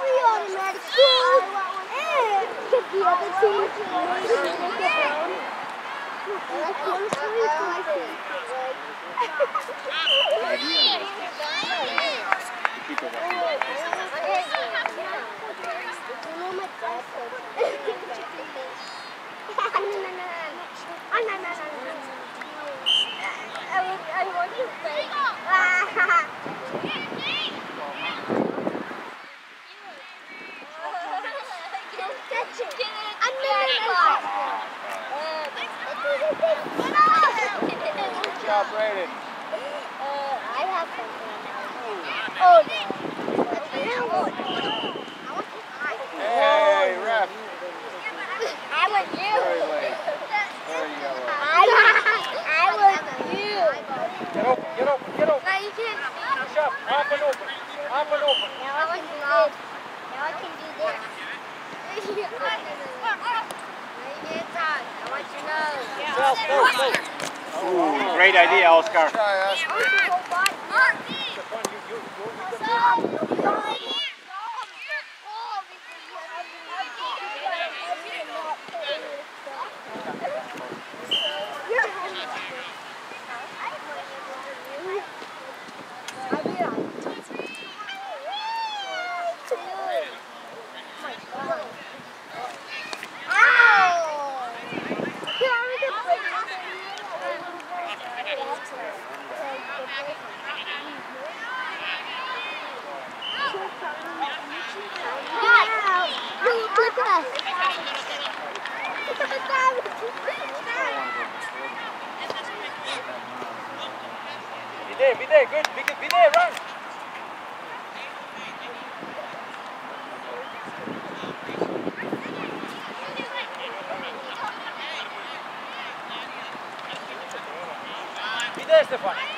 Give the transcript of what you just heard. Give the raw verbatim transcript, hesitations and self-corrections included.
three automatic goals. And get the other team to make it down. Like one three for my team. I want to say. Good job, Brayden. Uh, I have something. Oh no. Hey, ref. I want you. Very late. Very yellow. I, I want you. Get open, get open, get open. Now you can't. Push up, up and open. Up and open. Now I can do this. Now I can do this. Now you can't talk. I want your nose. Self, go, go. Ooh, great idea, Oscar. Try, Oscar. Be there, be there, good, be, be there, run! Be there, Stefan!